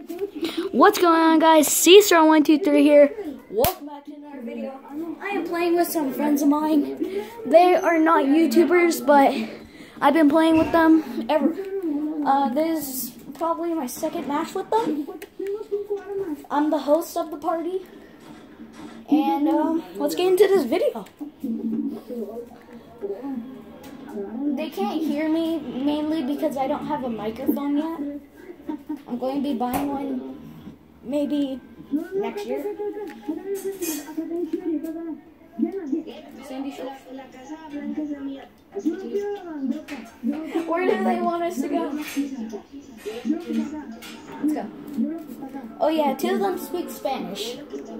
What's going on, guys? CStar123 here. Welcome back to another video. I am playing with some friends of mine. They are not YouTubers, but I've been playing with them ever. This is probably my second match with them. I'm the host of the party. And let's get into this video. They can't hear me mainly because I don't have a microphone yet. I'm going to be buying one maybe next year. Sandy Shores. Where do they want us to go? Let's go. Oh yeah, two of them speak Spanish.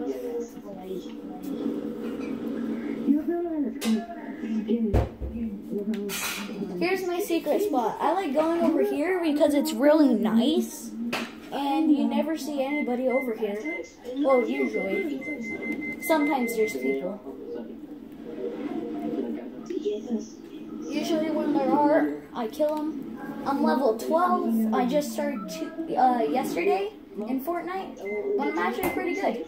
Here's my secret spot. I like going over here because it's really nice and you never see anybody over here. Well, usually. Sometimes there's people. Usually when there are, I kill them. I'm level 12. I just started yesterday in Fortnite, but I'm actually pretty good.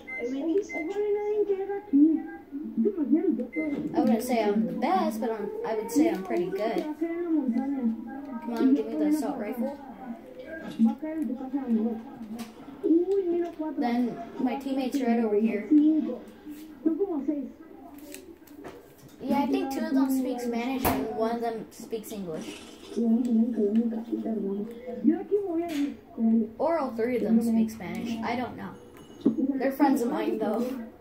I wouldn't say I'm the best, but I would say I'm pretty good. Come on, give me the assault rifle. Then my teammate's right over here. Yeah, I think two of them speak Spanish and one of them speaks English. Or all three of them speak Spanish. I don't know. They're friends of mine, though.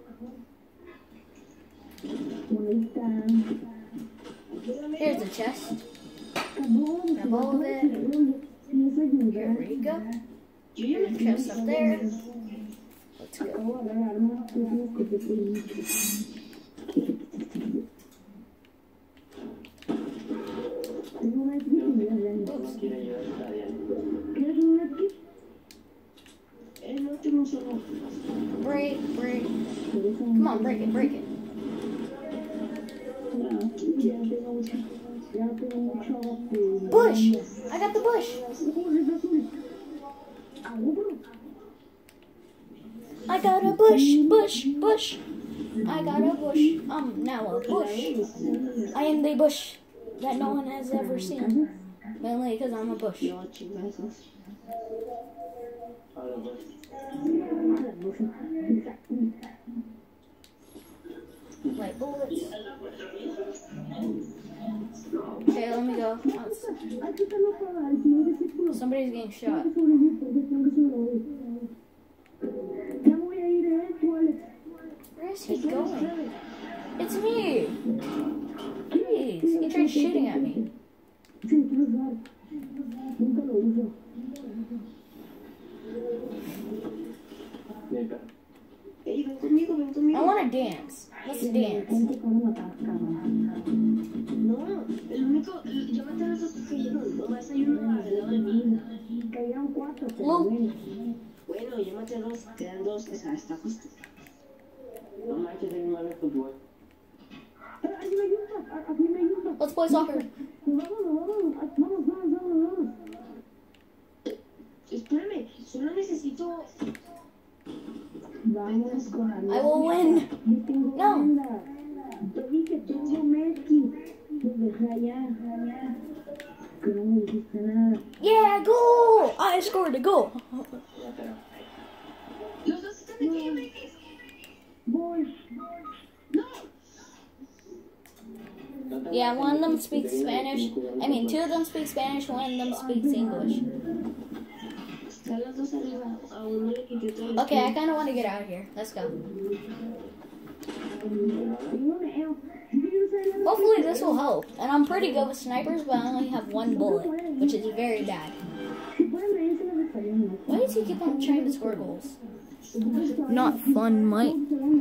Here's the chest. Grab all of it. Here we go. Here's the chest up there. Let's go. Break. Come on, break it. Bush! I got the bush! I got a bush! I got a bush. I'm now a bush. I am the bush that no one has ever seen. Mainly because I'm a bush. Like bullets. Okay, let me go. Somebody's getting shot. Where is he going? It's me! Jeez, he tried shooting at me. I want to dance. Let's dance. Luke. Bueno, yo maté dos, quedan dos, esa está justo. No manches, hay una vez fútbol. Let's play soccer. Espérame, solo necesito... I will win. No. Yeah, goal! I scored a goal. Yeah, one of them speaks Spanish. I mean, two of them speak Spanish, one of them speaks English. Okay, I kind of want to get out of here. Let's go. Hopefully this will help. And I'm pretty good with snipers, but I only have one bullet, which is very bad. Why does he keep on trying to score goals? Not fun, Mike.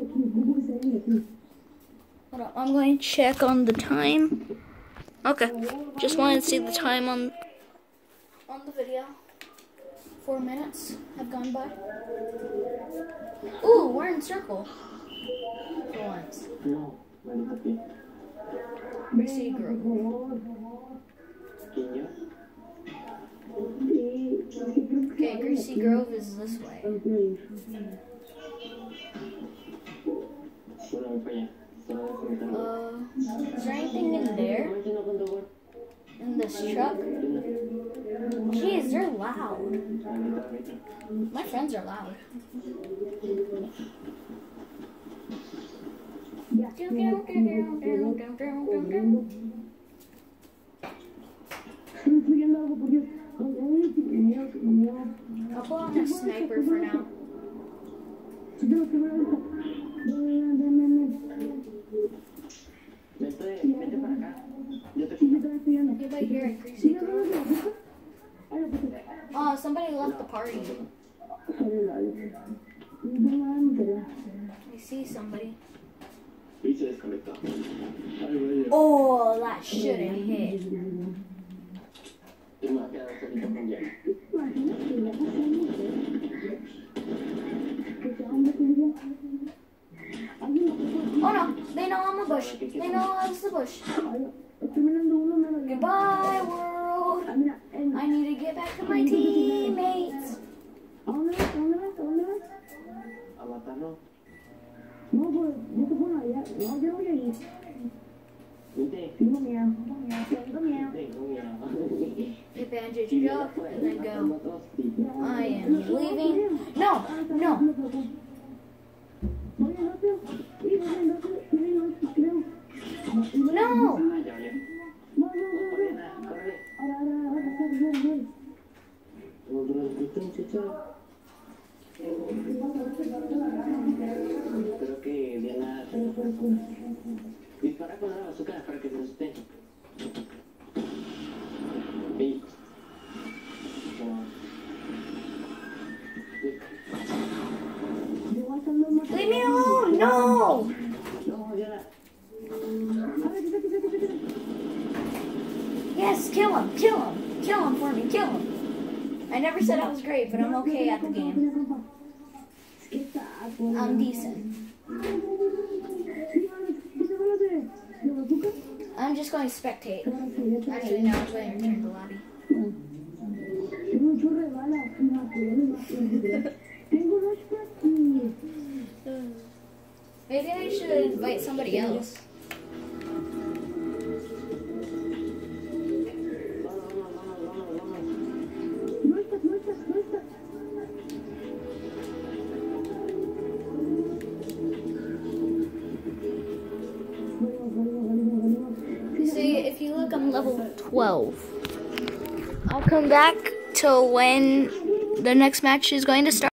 Hold on, I'm going to check on the time. Okay, just wanted to see the time on the video. 4 minutes have gone by. Ooh, we're in circle. For once. Missy Grove. Okay, green Greasy Grove is this way. Is there anything in there? In this truck? Jeez, they're loud. My friends are loud. I'll pull on a sniper for now. Anybody here at Greasy Grove? Oh, somebody left the party. I see somebody. Oh, that shouldn't hit. Oh no, they know I'm a bush. They know I was the bush. Goodbye, world. I need to get back to my teammates. Get bandaged up and then go. I am leaving. No, no. No! Creo que Diana dispara con la bazooka para que se asuste. Leave me alone! No! Yes, kill him! Kill him! Kill him for me! Kill him! I never said I was great, but I'm okay at the game. I'm decent. I'm just going to spectate. Actually, no, I'm going to return to the lobby. Maybe I should invite somebody else. See, if you look, I'm level 12. I'll come back to when the next match is going to start.